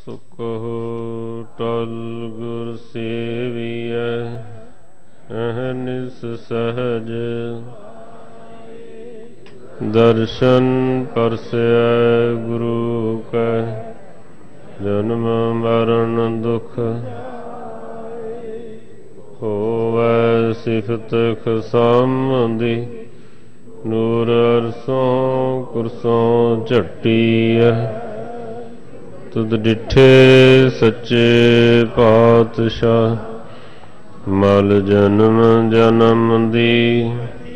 ਸੁਕਹੁ ਟਲ ਗੁਰ ਸੇਵੀਐ ਅਹਨਿਸ ਸਹਜ ਦਰਸ਼ਨ ਪਰਸੈ ਗੁਰੂ ਕੈ ਜਨਮ ਮਰਨ ਦੁਖ ਹੋਵੈ ਸਿਫਤ ਖਸਾਮਦੀ ਨੂਰ ਅਰਸੋਂ ਕੁਰਸੋਂ ਝੱਟੀਐ ਤੁਧ ਡਿਠੇ ਸੱਚੇ ਪਾਤਸ਼ਾਹ ਮਲ ਜਨਮ ਜਨਮ ਦੀ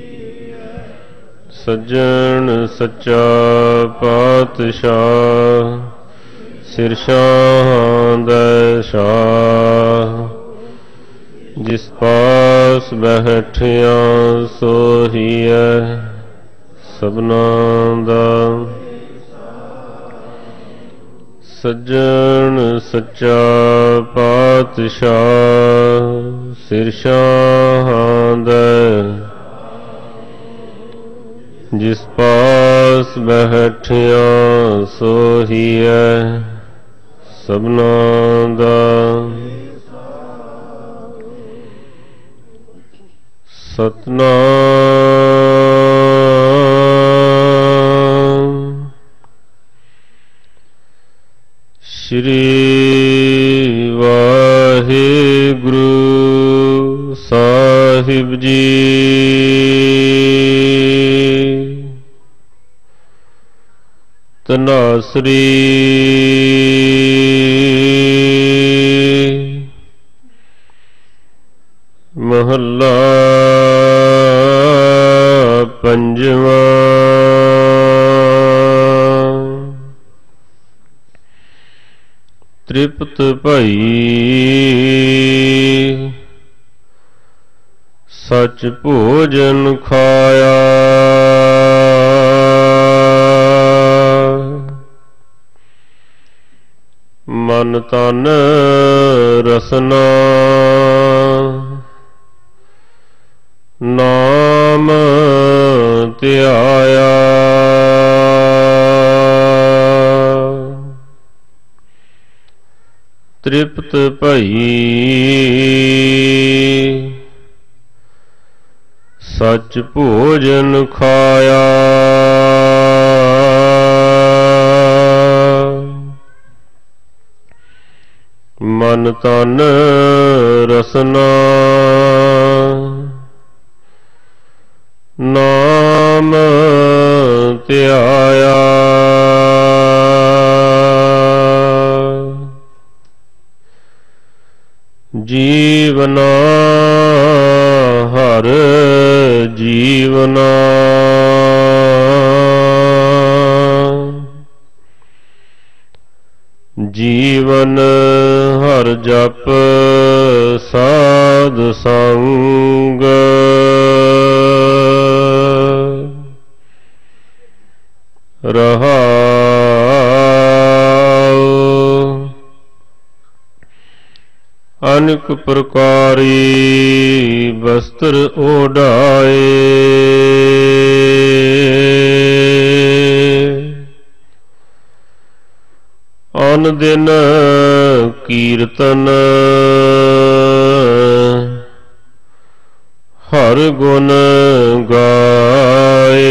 ਸੱਜਣ ਸੱਚਾ ਪਾਤਸ਼ਾਹ ਸਿਰ ਸ਼ਾਹਾਂ ਦਾ ਸ਼ਾਹ ਜਿਸ ਪਾਸ ਬੈਠਿਆ ਸੋਹੀਐ ਸਭਨਾਂ ਦਾ ਸੱਜਣ ਸੱਚਾ ਪਾਤਸ਼ਾਹ ਸਿਰ ਸ਼ਾਹਾਂ ਦਾ ਜਿਸ ਪਾਸ ਬੈਠਿਆ ਸੋਹੀਐ ਸਭਨਾਂ ਦਾ ਸਤਨਾਮ ਸ਼੍ਰੀ ਵਾਹਿਗੁਰੂ ਸਾਹਿਬ ਜੀ। ਧਨਾਸਰੀ ਮਹੱਲਾ ਪੰਜਵਾਂ। ਤ੍ਰਿਪਤ ਭਈ ਸਚ ਭੋਜਨ ਖਾਇਆ ਮਨ ਤਨ ਰਸਨਾ ਨਾਮ ਧਿਆਇਆ ਤ੍ਰਿਪਤ ਭਈ ਸਚ ਭੋਜਨ ਖਾਇਆ ਮਨ ਤਨ ਰਸਨਾ ਨਾਮ ਧਿਆਇਆ ਜੀਵਨਾ ਹਰ ਜੀਵਨਾ ਜੀਵਨ ਹਰ ਜਪ ਸਾਧ ਸੰਗ ਰਹਾਉ ਅਨੇਕ ਪ੍ਰਕਾਰੀ ਵਸਤਰ ਓਢਾਏ ਅਨ ਦਿਨ ਕੀਰਤਨ ਹਰ ਗੁਣ ਗਾਏ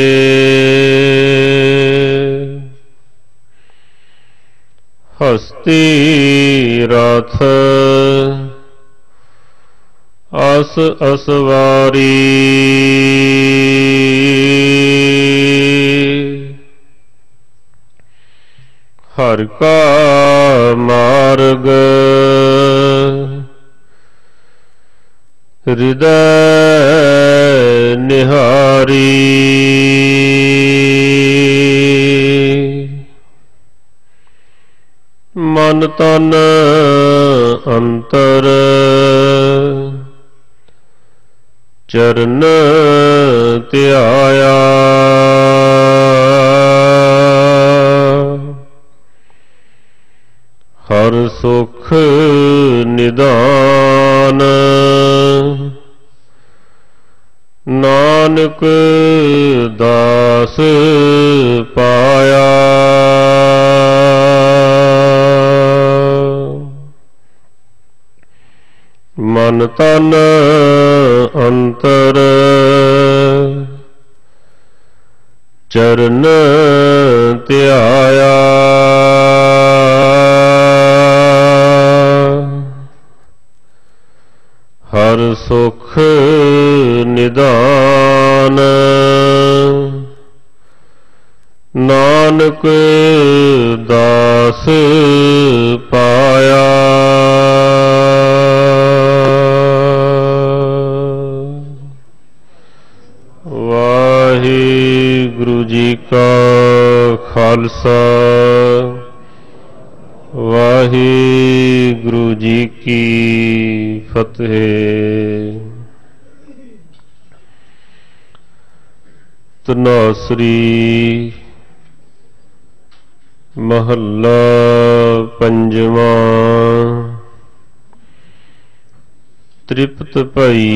ਹਸਤੀ ਰਥ ਅਸ ਅਸਵਾਰੀ ਹਰ ਕਾ ਮਾਰਗ ਹਿਰਦੈ ਨਿਹਾਰੀ ਮਨ ਤਨ ਅੰਤਰ ਚਰਨ ਧਿਆਇਆ ਹਰ ਸੁਖ ਨਿਦਾਨ ਨਾਨਕ ਦਾਸ ਪਾਇਆ मन तन अंतर चरण ध्याया। हर सुख निदान नानक दास पाया। वाहिगुरु जी का खालसा वाहिगुरु जी की फतेह। तनासरी महला पंजवा। तृप्त भई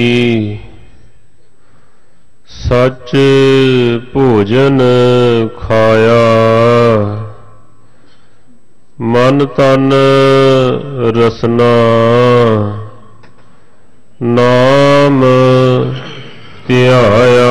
सच भोजन खाया। मन तन रसना नाम ध्याया।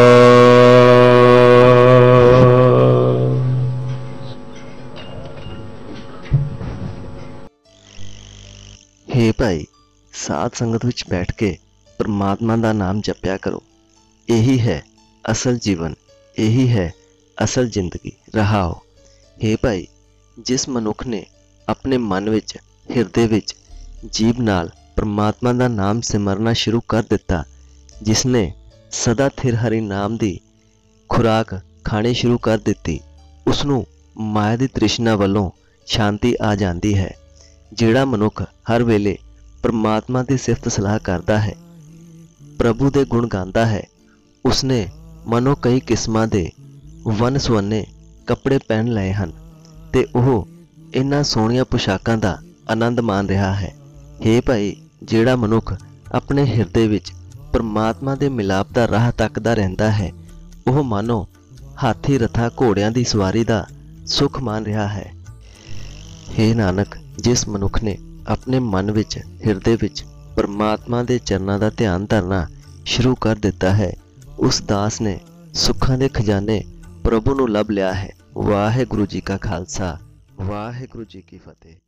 हे भाई, साध संगत विच बैठ के परमात्मा का नाम जपया करो। यही है असल जीवन, यही है असल जिंदगी। रहाओ। हे भाई, जिस मनुख ने अपने मन विच हिरदे विच जीभ नाल परमात्मा का नाम सिमरना शुरू कर दिता, जिसने सदा थिर हरि नाम की खुराक खानी शुरू कर दी, उसनों माया की तृष्णा वालों शांति आ जाती है। जिहड़ा मनुख हर वेले परमात्मा की सिफत सलाह करता है, प्रभु के गुण गाता है, उसने मनो कई किस्मां दे वन सुवन्ने कपड़े पहन लए हैं ते ओह इन्हां सोहणियां पोशाकां दा आनंद मान रहा है। हे भाई, जिहड़ा मनुख अपने हिरदे विच परमात्मा दे मिलाप दा राह तकदा रहिंदा है, ओह मानो हाथी रथां घोड़ियां दी सवारी दा सुख मान रहा है। हे नानक, जिस मनुख ने अपने मन विच हिरदे विच परमात्मा दे चरनां दा ध्यान धरना शुरू कर दिता है, उस दास ने सुखां दे खजाने प्रभु नूं लभ लिया है। वाहिगुरु जी का खालसा वाहिगुरु जी की फतेह।